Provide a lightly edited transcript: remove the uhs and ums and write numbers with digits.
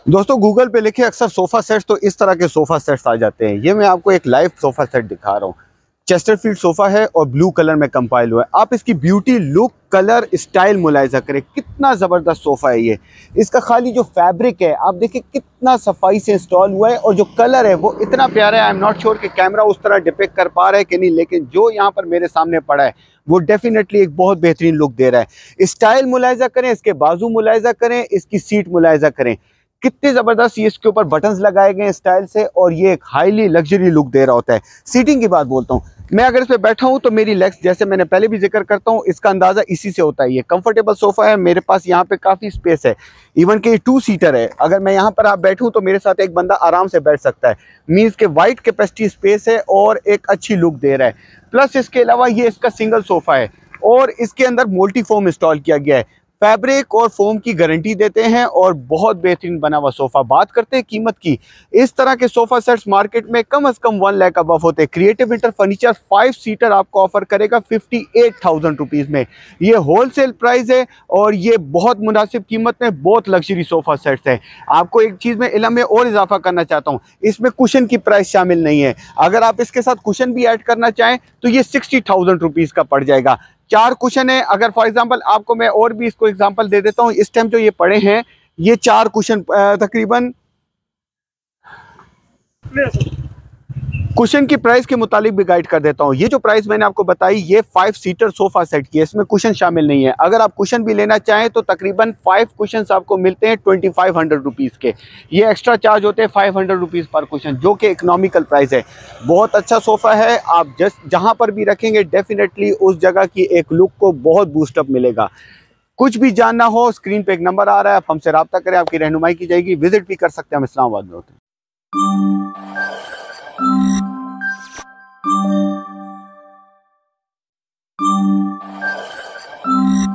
दोस्तों गूगल पे लिखे अक्सर सोफ़ा सेट्स तो इस तरह के सोफ़ा सेट्स आ जाते हैं। ये मैं आपको एक लाइव सोफ़ा सेट दिखा रहा हूँ। चेस्टरफील्ड सोफ़ा है और ब्लू कलर में कंपाइल हुआ है। आप इसकी ब्यूटी, लुक, कलर, स्टाइल मुलाहिजा करें, कितना ज़बरदस्त सोफ़ा है ये। इसका खाली जो फैब्रिक है आप देखिए कितना सफाई से इंस्टॉल हुआ है और जो कलर है वो इतना प्यारा है। आई एम नॉट श्योर कि कैमरा उस तरह डिपिक्ट कर पा रहा है कि नहीं, लेकिन जो यहाँ पर मेरे सामने पड़ा है वो डेफिनेटली एक बहुत बेहतरीन लुक दे रहा है। स्टाइल मुलाहिजा करें, इसके बाजू मुलाहिजा करें, इसकी सीट मुलाहिजा करें, कितने ज़बरदस्त ये इसके ऊपर बटन्स लगाए गए हैं स्टाइल से, और ये एक हाईली लग्जरी लुक दे रहा होता है। सीटिंग की बात बोलता हूँ, मैं अगर इस पे बैठा हूँ तो मेरी लेग्स, जैसे मैंने पहले भी जिक्र करता हूँ, इसका अंदाज़ा इसी से होता है। ये कंफर्टेबल सोफ़ा है, मेरे पास यहाँ पे काफ़ी स्पेस है, इवन कि 2 सीटर है। अगर मैं यहाँ पर आप बैठूँ तो मेरे साथ एक बंदा आराम से बैठ सकता है। मीन्स के वाइड कैपेसिटी स्पेस है और एक अच्छी लुक दे रहा है। प्लस इसके अलावा ये इसका सिंगल सोफ़ा है और इसके अंदर मल्टी फोम इंस्टॉल किया गया है। फैब्रिक और फोम की गारंटी देते हैं और बहुत बेहतरीन बना हुआ सोफ़ा। बात करते हैं कीमत की, इस तरह के सोफ़ा सेट्स मार्केट में कम से कम 1 लाख अबव होते हैं। क्रिएटिव विंटर फर्नीचर 5 सीटर आपको ऑफर करेगा 58,000 रुपीज़ में। ये होलसेल प्राइस है और ये बहुत मुनासिब कीमत में बहुत लग्जरी सोफ़ा सेट्स हैं। आपको एक चीज़ में इल्म में और इजाफा करना चाहता हूँ, इसमें कुशन की प्राइस शामिल नहीं है। अगर आप इसके साथ कुशन भी ऐड करना चाहें तो ये 60,000 रुपीज़ का पड़ जाएगा। 4 कुशन है। अगर फॉर एग्जांपल आपको मैं और भी इसको एग्जांपल दे देता हूँ, इस टाइम जो ये पड़े हैं ये 4 कुशन तकरीबन कुशन की प्राइस के मुतालिक भी गाइड कर देता हूँ। ये जो प्राइस मैंने आपको बताई ये 5 सीटर सोफ़ा सेट की है, इसमें कुशन शामिल नहीं है। अगर आप कुशन भी लेना चाहें तो तकरीबन 5 कुशन आपको मिलते हैं 2500 रुपीज़ के। ये एक्स्ट्रा चार्ज होते हैं 500 रुपीज़ पर कुशन, जो कि इकनॉमिकल प्राइस है। बहुत अच्छा सोफ़ा है, आप जहाँ पर भी रखेंगे डेफिनेटली उस जगह की एक लुक को बहुत बूस्टअप मिलेगा। कुछ भी जानना हो, स्क्रीन पे एक नंबर आ रहा है, आप हमसे रब्ता करें, आपकी रहनुमाई की जाएगी। विजिट भी कर सकते हैं, हम इस्लामाबाद में होते हैं।